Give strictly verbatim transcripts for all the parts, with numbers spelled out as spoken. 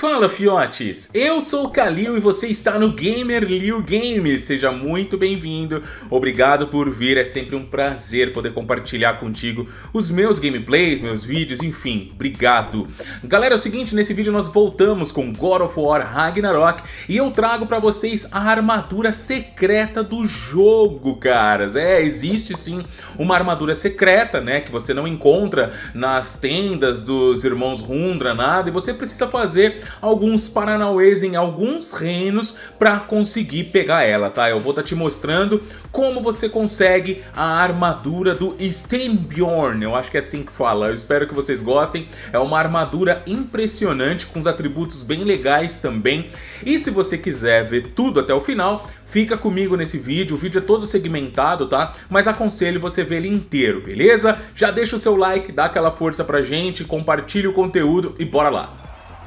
Fala, fiotes! Eu sou o Kalil e você está no GamerLil Games. Seja muito bem-vindo, obrigado por vir, é sempre um prazer poder compartilhar contigo os meus gameplays, meus vídeos, enfim, obrigado. Galera, é o seguinte, nesse vídeo nós voltamos com God of War Ragnarok e eu trago pra vocês a armadura secreta do jogo, caras. É, existe sim uma armadura secreta, né, que você não encontra nas tendas dos irmãos Rundra, nada, e você precisa fazer alguns paranauês em alguns reinos para conseguir pegar ela, tá? Eu vou estar te mostrando como você consegue a armadura do Stenbjorn, eu acho que é assim que fala, eu espero que vocês gostem. É uma armadura impressionante, com os atributos bem legais também, e se você quiser ver tudo até o final, fica comigo nesse vídeo. O vídeo é todo segmentado, tá? Mas aconselho você ver ele inteiro, beleza? Já deixa o seu like, dá aquela força pra gente, compartilha o conteúdo e bora lá!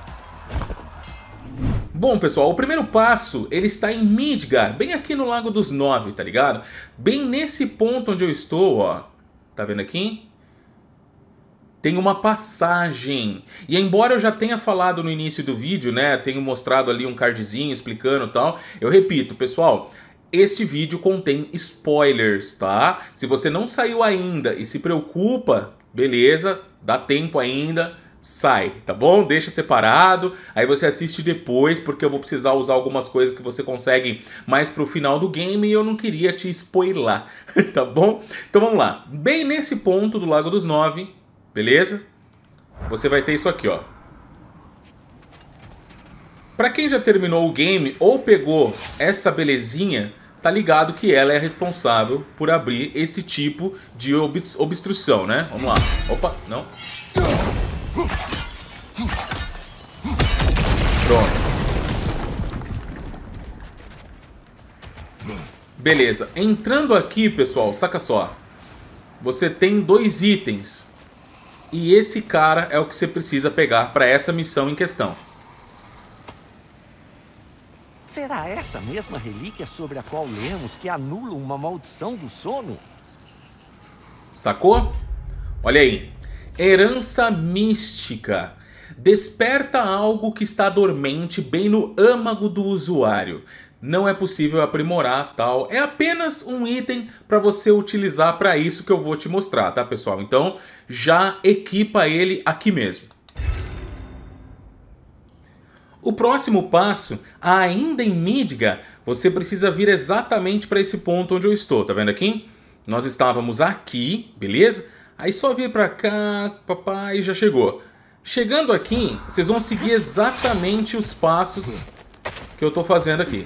Bom, pessoal, o primeiro passo, ele está em Midgard, bem aqui no Lago dos Nove, tá ligado? Bem nesse ponto onde eu estou, ó, tá vendo aqui? Tem uma passagem, e embora eu já tenha falado no início do vídeo, né, tenho mostrado ali um cardzinho explicando e tal, eu repito, pessoal, este vídeo contém spoilers, tá? Se você não saiu ainda e se preocupa, beleza, dá tempo ainda, sai, tá bom? Deixa separado, aí você assiste depois, porque eu vou precisar usar algumas coisas que você consegue mais pro final do game e eu não queria te spoiler, tá bom? Então vamos lá, bem nesse ponto do Lago dos Nove, beleza? Você vai ter isso aqui, ó. Pra quem já terminou o game ou pegou essa belezinha, tá ligado que ela é responsável por abrir esse tipo de obstrução, né? Vamos lá. Opa, não. Pronto. Beleza. Entrando aqui, pessoal, saca só. Você tem dois itens. E esse cara é o que você precisa pegar para essa missão em questão. Será essa mesma relíquia sobre a qual lemos que anula uma maldição do sono? Sacou? Olha aí. Herança mística. Desperta algo que está dormente bem no âmago do usuário. Não é possível aprimorar tal. É apenas um item para você utilizar para isso que eu vou te mostrar, tá, pessoal? Então, já equipa ele aqui mesmo. O próximo passo, ainda em Midgard, você precisa vir exatamente para esse ponto onde eu estou, tá vendo aqui? Nós estávamos aqui, beleza? Aí só vir para cá, papai, já chegou. Chegando aqui, vocês vão seguir exatamente os passos que eu tô fazendo aqui.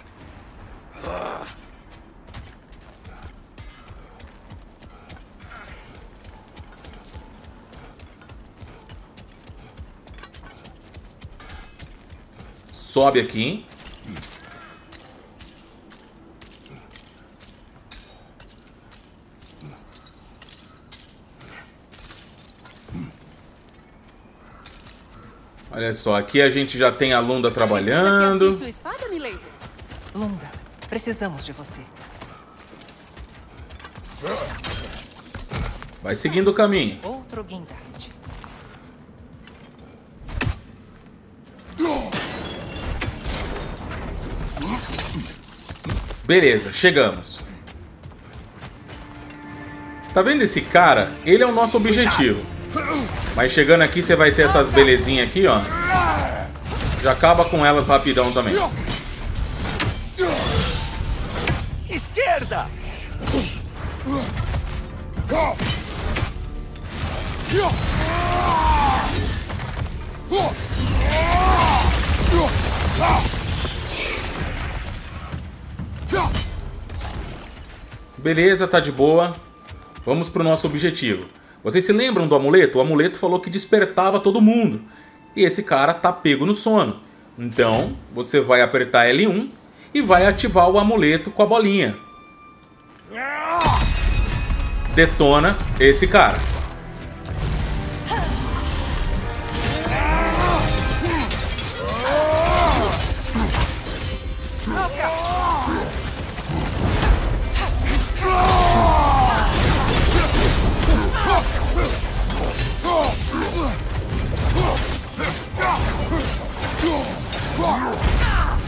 Sobe aqui. Olha só, aqui a gente já tem a Lunda trabalhando. Sua espada, Milady? Lunda, precisamos de você. Vai seguindo o caminho. Outro guindaste. Beleza, chegamos. Tá vendo esse cara? Ele é o nosso objetivo. Mas chegando aqui você vai ter essas belezinhas aqui, ó. Já acaba com elas rapidão também. Esquerda! Beleza, tá de boa. Vamos pro nosso objetivo. Vocês se lembram do amuleto? O amuleto falou que despertava todo mundo. E esse cara tá pego no sono. Então, você vai apertar L um e vai ativar o amuleto com a bolinha. Detona esse cara.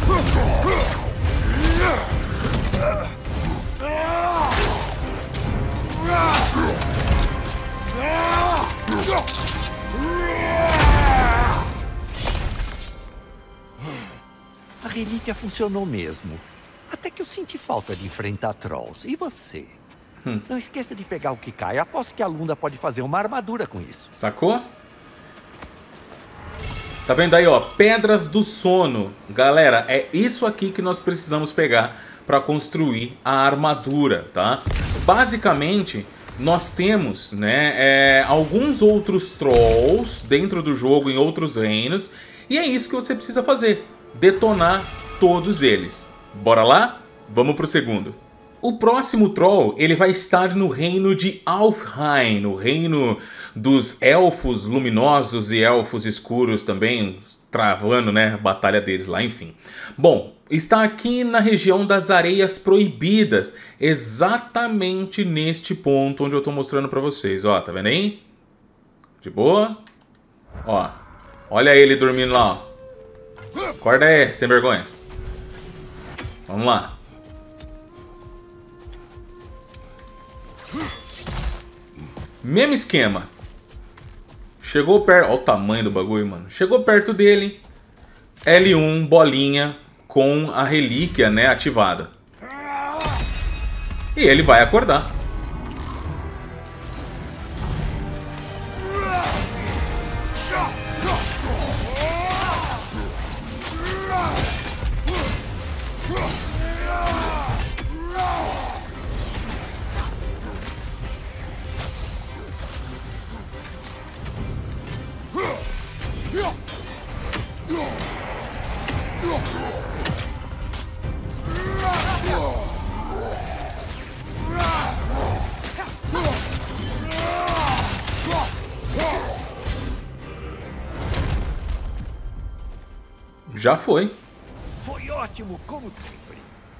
A relíquia funcionou mesmo. Até que eu senti falta de enfrentar trolls. E você? Hum. Não esqueça de pegar o que cai. Aposto que a Lunda pode fazer uma armadura com isso. Sacou? Tá vendo aí, ó? Pedras do sono. Galera, é isso aqui que nós precisamos pegar para construir a armadura, tá? Basicamente, nós temos, né, é, alguns outros trolls dentro do jogo, em outros reinos. E é isso que você precisa fazer. Detonar todos eles. Bora lá? Vamos pro segundo. O próximo troll, ele vai estar no reino de Alfheim, no reino dos elfos luminosos e elfos escuros também, travando, né, a batalha deles lá, enfim. Bom, está aqui na região das Areias Proibidas, exatamente neste ponto onde eu tô mostrando pra vocês, ó, tá vendo aí? De boa? Ó, olha ele dormindo lá, ó. Acorda aí, sem vergonha. Vamos lá. Mesmo esquema. Chegou perto... Olha o tamanho do bagulho, mano. Chegou perto dele. L um, bolinha, com a relíquia, né, ativada. E ele vai acordar. Já foi. Foi ótimo, como sempre.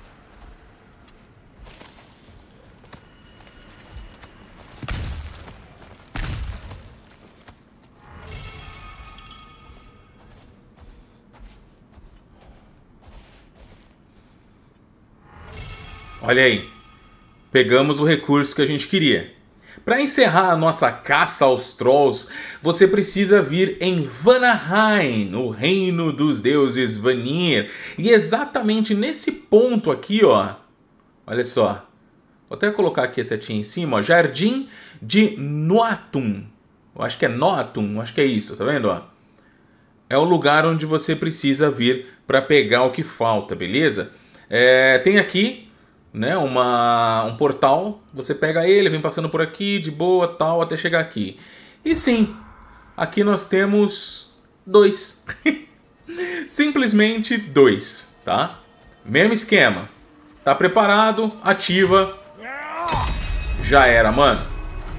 Olha aí. Pegamos o recurso que a gente queria. Para encerrar a nossa caça aos trolls, você precisa vir em Vanaheim, o reino dos deuses Vanir. E exatamente nesse ponto aqui, ó. Olha só. Vou até colocar aqui a setinha em cima, ó. Jardim de Noatum. Eu acho que é Noatum, acho que é isso, tá vendo, ó? É o lugar onde você precisa vir para pegar o que falta, beleza? É, tem aqui, né, uma, um portal, você pega ele, vem passando por aqui, de boa, tal, até chegar aqui. E sim, aqui nós temos dois. Simplesmente dois, tá? Mesmo esquema. Tá preparado, ativa. Já era, mano.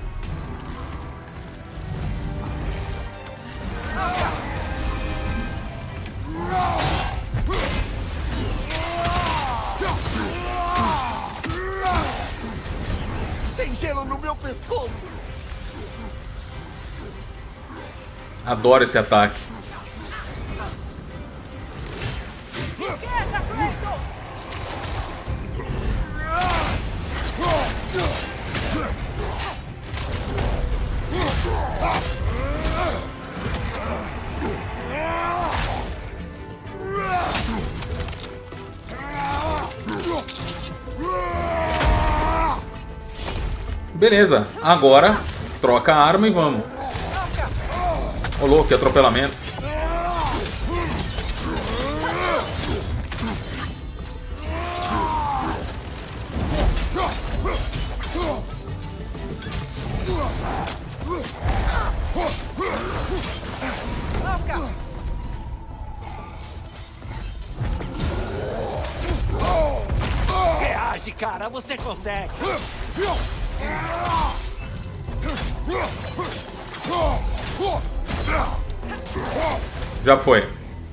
Tem gelo no meu pescoço. Adoro esse ataque. Beleza, agora troca a arma e vamos. Ô louco, que atropelamento. Reage, cara, você consegue. Já foi.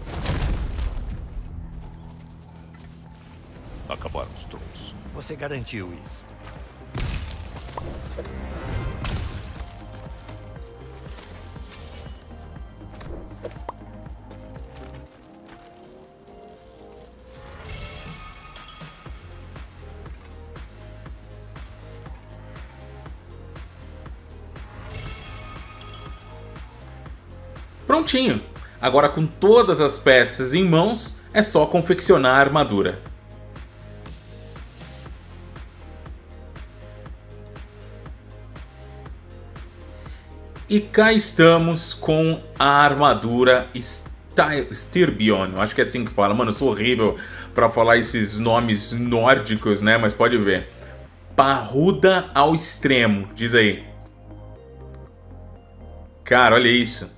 Acabaram os trolls. Você garantiu isso. Prontinho! Agora com todas as peças em mãos, é só confeccionar a armadura. E cá estamos com a armadura Styrbjorn. Eu acho que é assim que fala. Mano, eu sou horrível pra falar esses nomes nórdicos, né? Mas pode ver. Parruda ao extremo. Diz aí. Cara, olha isso.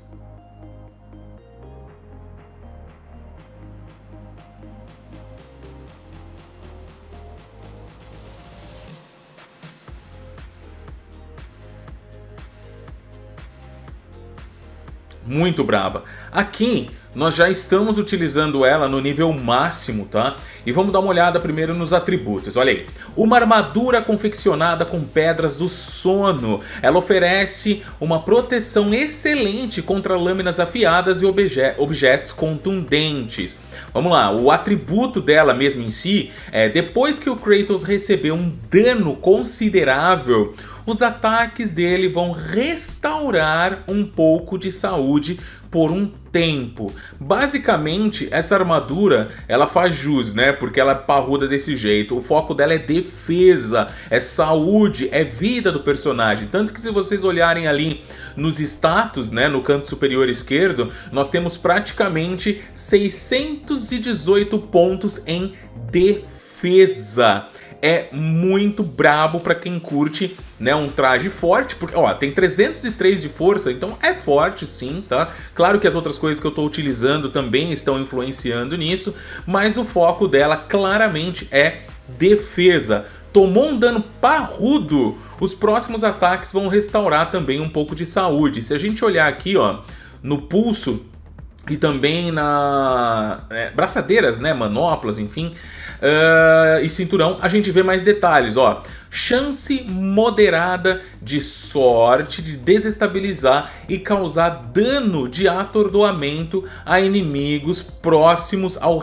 Muito braba. Aqui nós já estamos utilizando ela no nível máximo, tá? E vamos dar uma olhada primeiro nos atributos. Olha aí. Uma armadura confeccionada com pedras do sono. Ela oferece uma proteção excelente contra lâminas afiadas e obje objetos contundentes. Vamos lá, o atributo dela mesmo em si é: depois que o Kratos recebeu um dano considerável, os ataques dele vão restaurar um pouco de saúde por um tempo. Basicamente, essa armadura, ela faz jus, né? Porque ela é parruda desse jeito. O foco dela é defesa, é saúde, é vida do personagem. Tanto que se vocês olharem ali nos status, né, no canto superior esquerdo, nós temos praticamente seiscentos e dezoito pontos em defesa. É muito brabo pra quem curte, né, um traje forte, porque, ó, tem trezentos e três de força, então é forte sim, tá? Claro que as outras coisas que eu tô utilizando também estão influenciando nisso, mas o foco dela claramente é defesa. Tomou um dano parrudo, os próximos ataques vão restaurar também um pouco de saúde. Se a gente olhar aqui, ó, no pulso e também na é, braçadeiras, né, manoplas, enfim, uh, e cinturão, a gente vê mais detalhes, ó. Chance moderada de sorte de desestabilizar e causar dano de atordoamento a inimigos próximos ao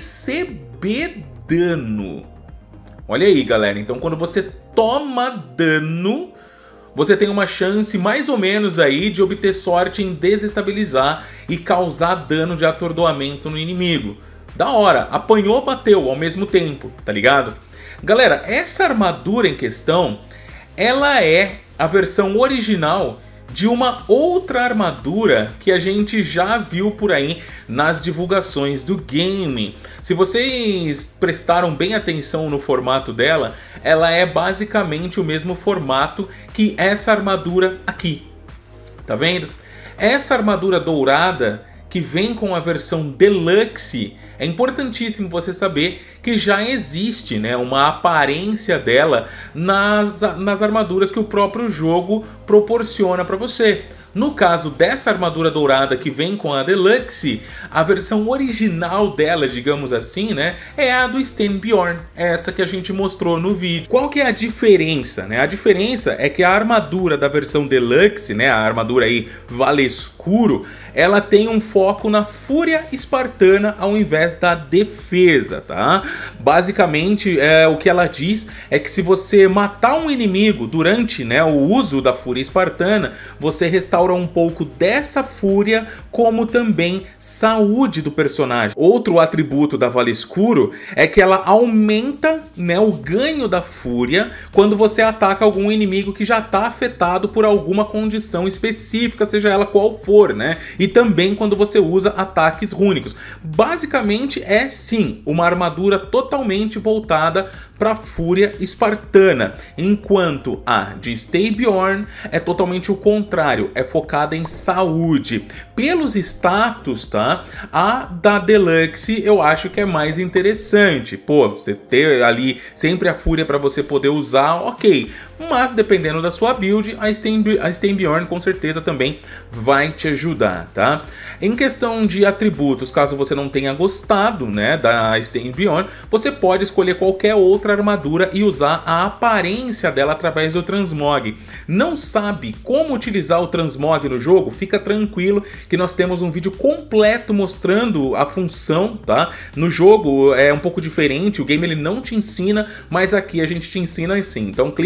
receber dano. Olha aí, galera, então quando você toma dano, você tem uma chance mais ou menos aí de obter sorte em desestabilizar e causar dano de atordoamento no inimigo. Da hora, apanhou, bateu ao mesmo tempo, tá ligado? Galera, essa armadura em questão, ela é a versão original de uma outra armadura que a gente já viu por aí nas divulgações do game. Se vocês prestaram bem atenção no formato dela, ela é basicamente o mesmo formato que essa armadura aqui. Tá vendo? Essa armadura dourada que vem com a versão Deluxe, é importantíssimo você saber que já existe, né, uma aparência dela nas, nas armaduras que o próprio jogo proporciona para você. No caso dessa armadura dourada que vem com a Deluxe, a versão original dela, digamos assim, né, é a do Styrbjorn, essa que a gente mostrou no vídeo. Qual que é a diferença, né? A diferença é que a armadura da versão Deluxe, né, a armadura aí Vale Escuro, ela tem um foco na fúria espartana ao invés da defesa, tá? Basicamente, é, o que ela diz é que se você matar um inimigo durante, né, o uso da fúria espartana, você restaura um pouco dessa fúria, como também saúde do personagem. Outro atributo da Vale Escuro é que ela aumenta, né, o ganho da fúria quando você ataca algum inimigo que já está afetado por alguma condição específica, seja ela qual for, né? E também quando você usa ataques rúnicos. Basicamente é sim uma armadura totalmente voltada para a fúria espartana, enquanto a de Styrbjorn é totalmente o contrário, é focada em saúde. Pelos status, tá? A da Deluxe eu acho que é mais interessante. Pô, você ter ali sempre a fúria para você poder usar, ok. Mas dependendo da sua build, a Styrbjorn com certeza também vai te ajudar, tá? Em questão de atributos, caso você não tenha gostado, né, da Styrbjorn, você pode escolher qualquer outra armadura e usar a aparência dela através do transmog. Não sabe como utilizar o transmog no jogo? Fica tranquilo que nós temos um vídeo completo mostrando a função, tá? No jogo é um pouco diferente, o game ele não te ensina, mas aqui a gente te ensina assim. Então clica no card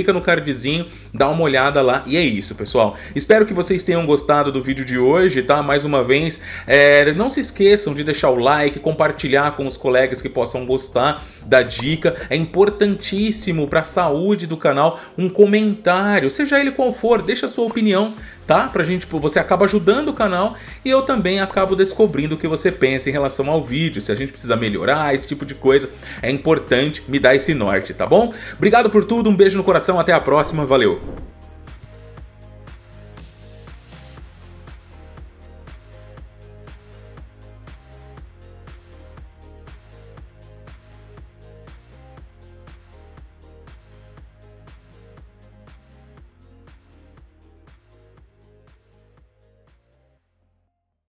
cardzinho, dá uma olhada lá e é isso, pessoal. Espero que vocês tenham gostado do vídeo de hoje, tá? Mais uma vez, é, não se esqueçam de deixar o like, compartilhar com os colegas que possam gostar da dica. É importantíssimo para a saúde do canal um comentário, seja ele qual for, deixa a sua opinião, tá? Pra gente, você acaba ajudando o canal e eu também acabo descobrindo o que você pensa em relação ao vídeo, se a gente precisa melhorar, esse tipo de coisa. É importante me dar esse norte, tá bom? Obrigado por tudo, um beijo no coração, até a próxima, valeu!